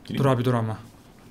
Dur abi dur ama.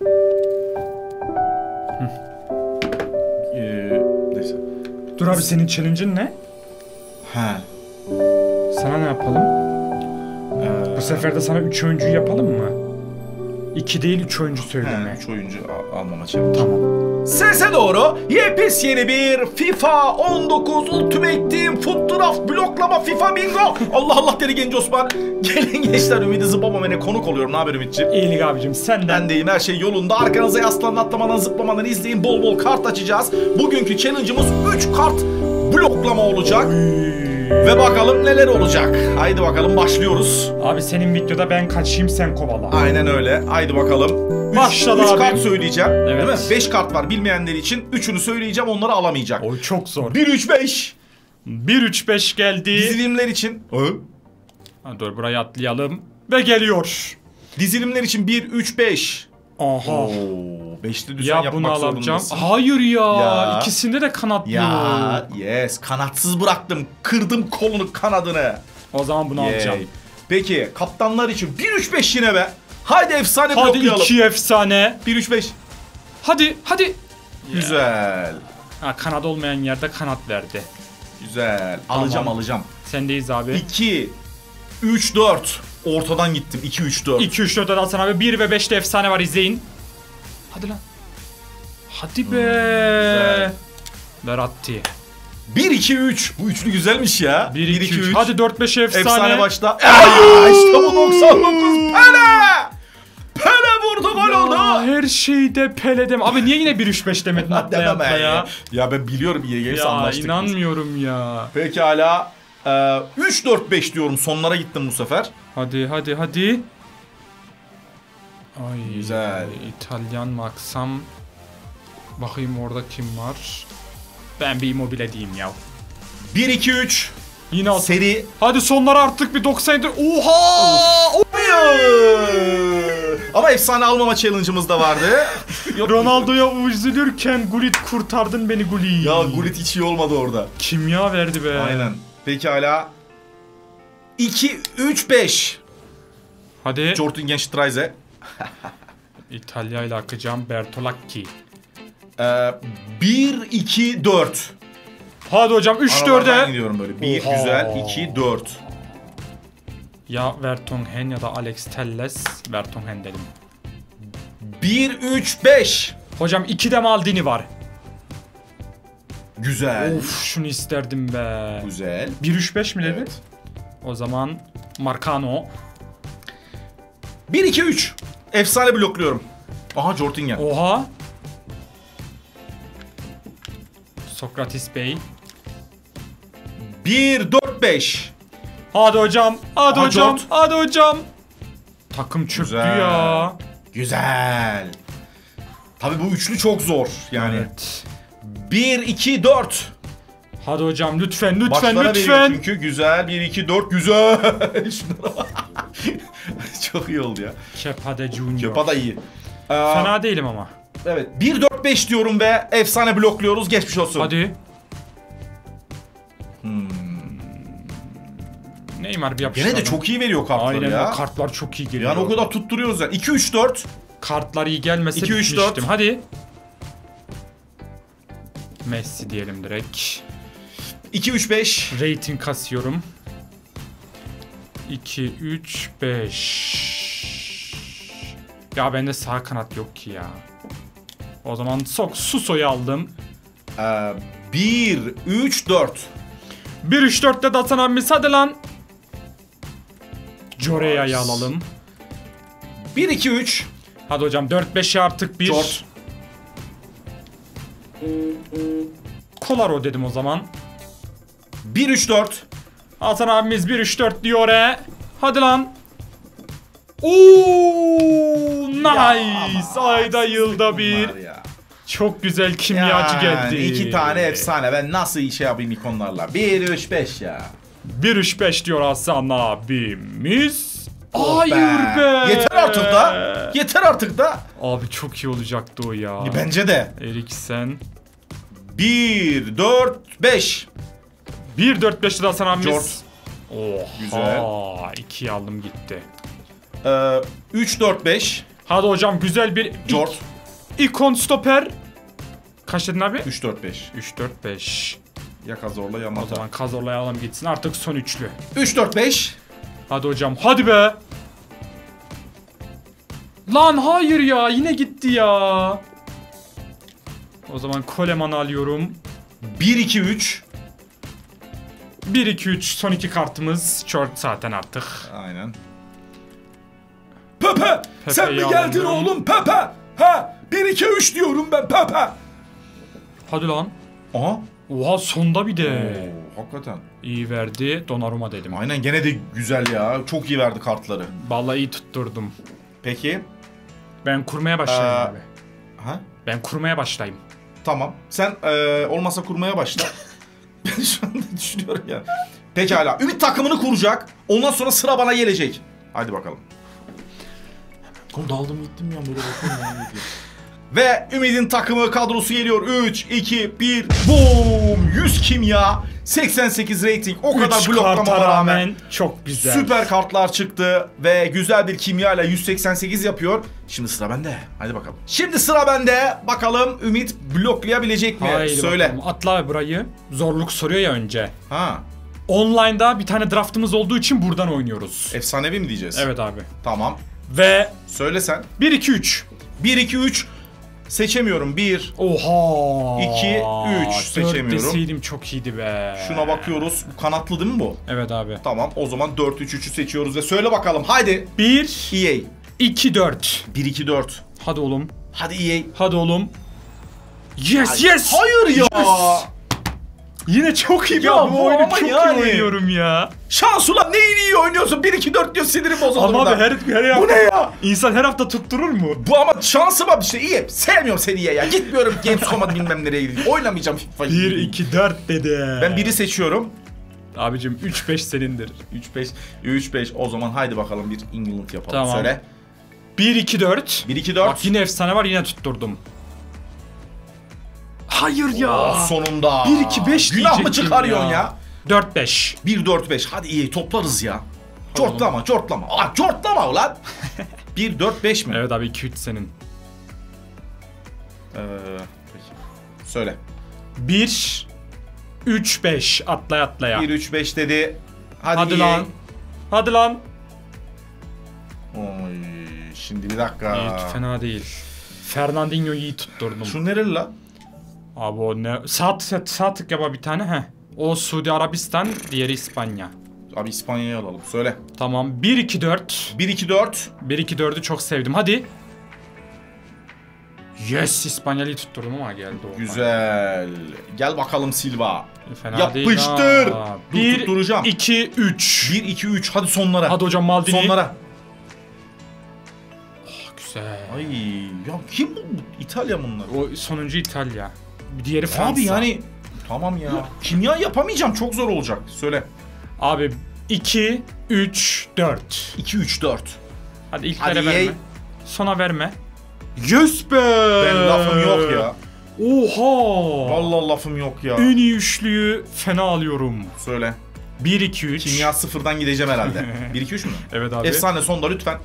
Neyse. Dur abi senin challenge'ın ne? He. Sana ne yapalım? Bu sefer de sana 3 oyuncuyu yapalım mı? 2 değil 3 oyuncu söyleme. 3 oyuncu almama challenge. Tamam. Sese doğru yepyeni bir FIFA 19 Ultimate Team Foot Draft bloklama FIFA bingo. Allah Allah dedi genç Osman. Gelin gençler, Ümidi Zıplamaman'a konuk oluyorum. Ne haber Ümit'ciğim? İyilik abicim senden. Ben deyim, her şey yolunda. Arkanıza yaslanın, atlamadan zıplamadan izleyin. Bol bol kart açacağız. Bugünkü challenge'ımız 3 kart bloklama olacak. Ve bakalım neler olacak. Haydi bakalım başlıyoruz. Abi senin videoda ben kaçayım sen kovala. Aynen öyle. Haydi bakalım. Başladı 3 abi. kart söyleyeceğim. Evet. Değil mi? 5 kart var bilmeyenler için. 3'ünü söyleyeceğim, onları alamayacak. O çok zor. 1-3-5. 1-3-5 geldi. Dizilimler için. Ha, dur burayı atlayalım. Ve geliyor. Dizilimler için 1-3-5. Aha. 5'li düzen Ya yapmak bunu alacağım. zorundasın. Hayır ya. Ya. İkisinde de kanat Ya yok. yes, kanatsız bıraktım. Kırdım kolunu, kanadını. O zaman bunu alacağım. Peki kaptanlar için 1-3-5 yine be. Haydi efsane Hadi bloklayalım. 2 efsane. 1-3-5. Hadi. Güzel. Ha, kanat olmayan yerde kanat verdi. Güzel. Tamam. Alacağım. Sendeyiz abi. 2 3-4. Ortadan gittim. 2-3-4. 2-3-4'den Hasan abi. 1 ve 5'te efsane var, izleyin. Hadi lan. Hadi be. Güzel. Verratti. 1-2-3. Bu üçlü güzelmiş ya. 1-2-3. Hadi 4-5'e efsane. Efsane başta. İşte bu 99. Pele vurdu, gol oldu. Her şeyde Pele'de. Abi niye yine 1-3-5 demedin Demem ya? Ya ben biliyorum, iyi gelirse Ya anlaştık. inanmıyorum ya. Pekala. 3-4-5 diyorum. Sonlara gittim bu sefer. Hadi. Ay, Güzel. İtalyan mı aksam? Bakayım orada kim var? Ben bir Immobile diyeyim ya. 1-2-3. Yine al. Seri. Hadi sonlara artık bir 97. Oha! Ama efsane almama challenge'ımız da vardı. Ronaldo'ya üzülürken Gullit kurtardın beni Gullit. Ya Gullit hiç iyi olmadı orada. Kimya verdi be. Aynen. Pekala. 2-3-5. Hadi. Jordan Streise. İtalya ile akacağım. Bertolacchi. 1-2-4. Hadi hocam 3-4'e. gidiyorum böyle. 1 Oha. güzel, 2-4. Ya Vertonghen ya da Alex Telles. Vertonghen dedim. 1-3-5. Hocam 2'de Maldini var. Güzel. Of şunu isterdim be. Güzel. 1-3-5 mi dedi? Evet. O zaman Marcano. 1-2-3. Efsane blokluyorum. Aha Jordan. Oha. Sokratis Bey. 1-4-5. Hadi hocam. Hadi Aha, hocam. Jort. Hadi hocam. Takım çöktü Güzel. ya. Güzel. Tabii bu üçlü çok zor. Yani Evet. 1-2-4. Hadi hocam lütfen Başlara veriyor lütfen. çünkü. Güzel. 1-2-4. Güzel. Şunlara bak. Çok iyi oldu ya. Kepa de Junior. Kepa da iyi. Fena değilim ama. Evet. 1-4-5 diyorum ve efsane blokluyoruz. Geçmiş olsun. Hadi. Neymar bir yapıştıralım. Gene de çok iyi veriyor kartları Aynen ya. o kartlar çok iyi geliyor. Yani o kadar tutturuyoruz ya. 2-3-4. Kartlar iyi gelmese 2, 3, bitmiştim. 4. Hadi. Messi diyelim direkt. 2-3-5. Rating kasıyorum. 2, 3, 5. Ya bende sağ kanat yok ki ya. O zaman Suso'yu aldım. 1-3-4. 1, 3, 4'te de Hasan abimiz, hadi lan. Joreya'yı alalım. 1-2-3. Hadi hocam 4-5'e artık bir. Jort. Kolaro dedim o zaman. 1-3-4. Hasan abimiz 1, 3, 4 diyor Hadi lan. Oo, nice. Ayda yılda bir. Ya. Çok güzel kimyacı geldi. 2 tane efsane. Ben nasıl şey yapayım ikonlarla? 1-3-5 ya. 1, 3, 5 diyor Hasan abimiz. Oh Hayır be. Yeter artık da. Yeter artık da. Abi çok iyi olacaktı o ya. Bence de. Eriksen. 1-4-5. 1, 4, 5 lira Hasan abimiz. Jort. Oha. Güzel. 2'yi aldım gitti. 3-4-5. Hadi hocam güzel bir George. ikon stoper. Kaç dedin abi? 3-4-5. 3-4-5. Ya Kazorla ya O Mata. zaman Kazorlayalım gitsin artık son üçlü. 3-4-5. Hadi hocam hadi be. Lan hayır ya yine gitti ya. O zaman Koleman'ı alıyorum. 1-2-3. 1-2-3 son iki kartımız. Short zaten artık. Aynen. Pepe! Sen mi Pepe'yi geldin alalım. oğlum Pepe? Ha? 1-2-3 diyorum ben Pepe. Hadi lan. Aha. Oha sonda bir de. Oo, hakikaten. İyi verdi. Donnarumma dedim. Aynen gene de güzel ya. Çok iyi verdi kartları. Vallahi iyi tutturdum. Peki. Ben kurmaya başlayayım abi. Ha? Ben kurmaya başlayayım. Tamam. Sen olmasa kurmaya başla. Ben şu anda düşünüyorum ya. Pekala. Ümit takımını kuracak. Ondan sonra sıra bana gelecek. Hadi bakalım. Oğlum daldım gittim ya böyle bakıyorum. Ve Ümit'in takımı kadrosu geliyor. 3, 2, 1, boom! 100 kimya, 88 rating. O kadar Üç bloklamama karta rağmen çok güzel. süper kartlar çıktı ve güzel bir kimya ile 188 yapıyor. Şimdi sıra bende. Hadi bakalım. Şimdi sıra bende. Bakalım Ümit bloklayabilecek mi? Haydi Söyle. bakalım. Atla burayı. Zorluk soruyor ya önce. Ha. Online'da bir tane draftımız olduğu için buradan oynuyoruz. Efsanevi mi diyeceğiz? Evet abi. Tamam. Ve Söyle sen. 1-2-3. 1, 2, 3. Seçemiyorum. 1. Oha. 2, 3 seçemiyorum. 4 deseydim çok iyiydi be. Şuna bakıyoruz. Kanatlı değil mi bu? Evet abi. Tamam. O zaman 4, 3, 3'ü seçiyoruz ve söyle bakalım. Haydi. 1, EA. 2, 4. 1, 2, 4. Hadi oğlum. Hadi EA. Hadi oğlum. Yes yes. Hayır ya. Yes. Yine çok iyi Ya ben bu bu oyunu ama çok yani. iyi oynuyorum ya. Şans ulan neyin iyi oynuyorsun? 1, 2, 4 diyor sinirim bozuldu Ama burada. abi her hafta... Bu ne ya? İnsan her hafta tutturur mu? Bu ama şansıma bir şey. İyi. Sevmiyorum seni ya. Gitmiyorum Gamescom'a bilmem nereye gideyim. Oynamayacağım FIFA'yı. 1, 2, 4 dedi. Ben biri seçiyorum. Abicim 3-5 senindir. 3-5. 3-5. O zaman haydi bakalım bir England yapalım. Tamam. Söyle. 1, 2, 4. 1, 2, 4. Bak yine efsane var yine tutturdum. Hayır ya. Oh, sonunda. 1, 2, 5 Günah mı diyecektim çıkarıyorsun ya? 4, 5. 1, 4, 5. Hadi iyi toplarız ya. Tamam. Cortlama, cortlama. Aa, cortlama ulan. 1, 4, 5 mi? Evet abi 2, 3 senin. Peki. Söyle. 1, 3, 5. Atlaya atlaya. 1, 3, 5 dedi. Hadi, Hadi iyi. lan. Hadi lan. Oy, şimdi bir dakika. İyi, fena değil. Fernandinho'yu iyi tutturdum. Şu nereli lan? Abi o ne? Sağ tık yapa bir tane he. O Suudi Arabistan, diğeri İspanya. Abi İspanya'yı alalım. Söyle. Tamam 1, 2, 4. 1, 2, 4. 1, 2, 4'ü çok sevdim. Hadi. Yes İspanyol'u tutturdum ama geldi o. Güzel. Gel bakalım Silva. Fena Yapıştır. değil ha. Dur, 1, tutturacağım. 2, 3. 1, 2, 3. Hadi sonlara. Hadi hocam Maldini. Sonlara. Güzel. Ay ya kim bu? İtalya bunlar. O sonuncu İtalya. Diğeri Fransa. Abi yani tamam ya. Kimya yapamayacağım. Çok zor olacak. Söyle. Abi 2, 3, 4. 2, 3, 4. Hadi ilk Hadi verme. ye. Sona verme. Yes be. Ben lafım yok ya. Oha. Vallahi lafım yok ya. En iyi üçlüyü fena alıyorum. Söyle. 1, 2, 3. Kimya sıfırdan gideceğim herhalde. 1, 2, 3 mü? Evet abi. Efsane sonda lütfen.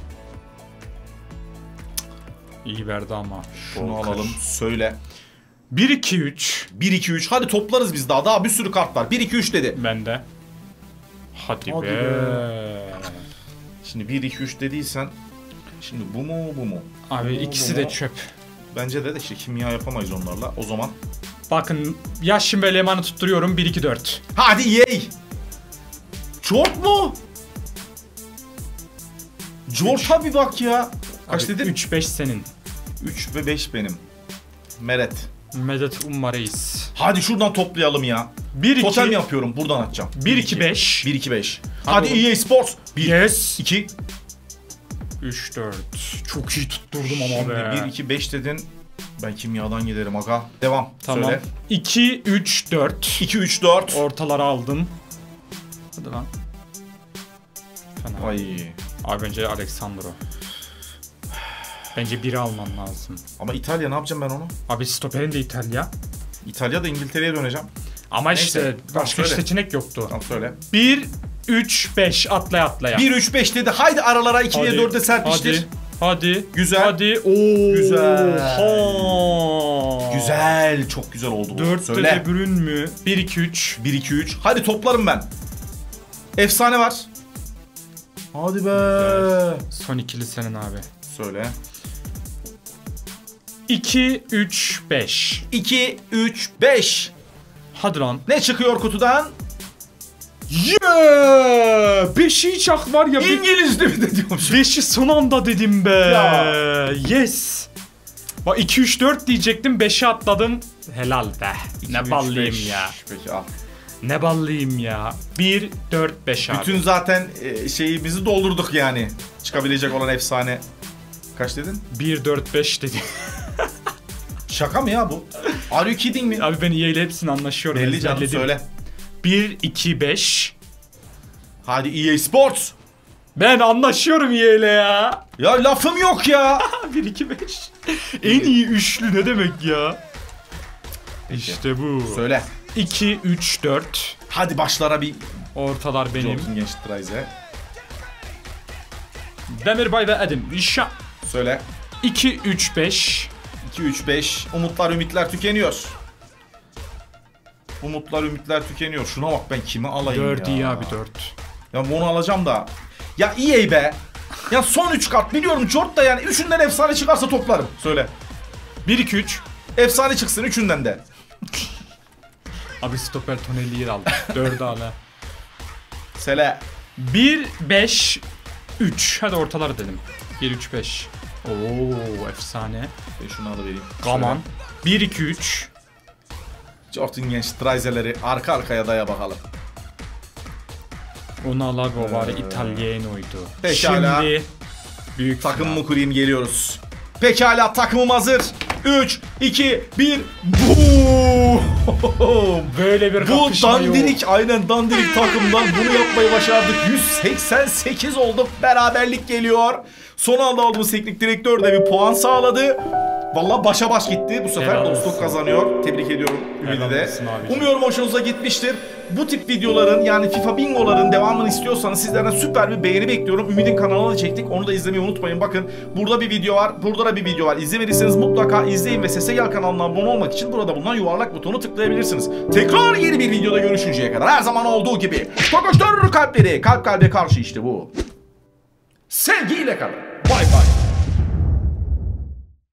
İyi verdi ama. Şunu Walker. alalım. Söyle. 1, 2, 3. 1, 2, 3. Hadi toplarız biz daha. Daha bir sürü kart var. 1, 2, 3 dedi. Bende. Hadi, Hadi be. Şimdi 1, 2, 3 dediysen. Şimdi bu mu bu mu? Abi Bu mu, ikisi bu de mu? çöp. Bence de işte kimya yapamayız onlarla. O zaman. Bakın Yaşin ve Leman'ı tutturuyorum 1, 2, 4. Hadi yey. Çok mu? Jort'a bir bak ya. Kaç dedin? 3, 5 senin. 3 ve 5 benim. Meret. Medet Umma Reis. Hadi şuradan toplayalım ya. 1, 2. Total mi yapıyorum? Buradan atacağım. 1, 2, 5. 1, 2, 5. Hadi Hadi oğlum. EA Sports. 1, Yes. 2. 3, 4. Çok iyi tutturdum ama Şimdi be. 1, 2, 5 dedin. Ben kimyadan giderim aga. Devam. Tamam. Söyle. 2, 3, 4. 2, 3, 4. Ortalara aldım. Hadi lan. Fena. Ay. Abi bence Alexandro. Bence biri alman lazım. Ama İtalya ne yapacağım ben onu? Abi stoperin de İtalya. İtalya da İngiltere'ye döneceğim. Ama Neyse, işte tamam, başka söyle. seçenek yoktu. Tamam söyle. 1, 3, 5 atlaya atlaya. 1, 3, 5 dedi. Haydi aralara 2'ye Hadi, 4'e serpiştir. Hadi. Güzel. Hadi. Oo. Güzel. Ha. Güzel. Çok güzel oldu bu. 4 Söyle. De Bruyne mü? 1-2-3. 1-2-3. Hadi toplarım ben. Efsane var. Hadi be. Son ikili senin abi. Söyle. 2-3-5. 2-3-5. Hadi lan. Ne çıkıyor kutudan? Yeah! 5'i çak var ya. İngilizce mi de diyormuş. 5'i son anda dedim be. Ya. Yes. Bak 2-3-4 diyecektim, 5'i atladım. Helal be. Ne ballıyım ya. Peki al. Ne ballıyım ya. 1-4-5 abi. Bütün zaten şeyimizi doldurduk yani. Çıkabilecek olan efsane. Kaç dedin? 1-4-5 dedim. Şaka mı ya bu? Are you kidding me? Abi ben EA ile hepsini anlaşıyorum. Belli canım, ezberledim. söyle. 1-2-5. Hadi EA Sports. Ben anlaşıyorum EA ile ya. Ya lafım yok ya. 1-2-5. En iyi üçlü ne demek ya? İşte bu. Söyle. 2-3-4. Hadi başlara bir Ortalar benim. Jordan Genç Trize. Demirbay ve Edim. Rişa. Söyle. 2-3-5. 2-3-5. Umutlar ümitler tükeniyor. Umutlar ümitler tükeniyor. Şuna bak, ben kimi alayım 4 ya. iyi abi 4. Ya bunu alacağım da. Ya EA be. Ya son 3 kart biliyorum Jort da, yani üçünden efsane çıkarsa toplarım. Söyle. 1-2-3. Efsane çıksın üçünden de. Abi stoper Tonelli yer aldı. 4 ala. Sele. 1-5-3. Hadi ortalar dedim. 1-3-5. Oo efsane. Ben şunu alıvereyim. Gaman. 1-2-3. Jordan Genç Trize'leri arka arkaya daya bakalım. Onu al abi, o bari İtalyano'ydu. Pekala. Şimdi büyük Takım final. mı kurayım, geliyoruz. Pekala, takımım hazır. 3, 2, 1. Boom! Böyle bir Bu kapışma yok. dandirik, aynen dandirik takımdan bunu yapmayı başardık. 188 olduk. Beraberlik geliyor. Son anda aldığımız teknik direktör de bir puan sağladı. Vallahi başa baş gitti. Bu sefer Helal dostluk olsun. kazanıyor. Tebrik ediyorum Ümidi Helal de. olsun abicim. Umuyorum hoşunuza gitmiştir. Bu tip videoların, yani FIFA Bingo'ların devamını istiyorsanız sizlerden süper bir beğeni bekliyorum. Ümid'in kanalına da çektik. Onu da izlemeyi unutmayın. Bakın burada bir video var. Burada da bir video var. İzlemediyseniz mutlaka izleyin ve Sese Gel kanalına abone olmak için burada bulunan yuvarlak butonu tıklayabilirsiniz. Tekrar yeni bir videoda görüşünceye kadar her zaman olduğu gibi Tokoştur kalpleri. Kalp kalbe karşı işte bu. Sevgiyle kalın. Bay bay.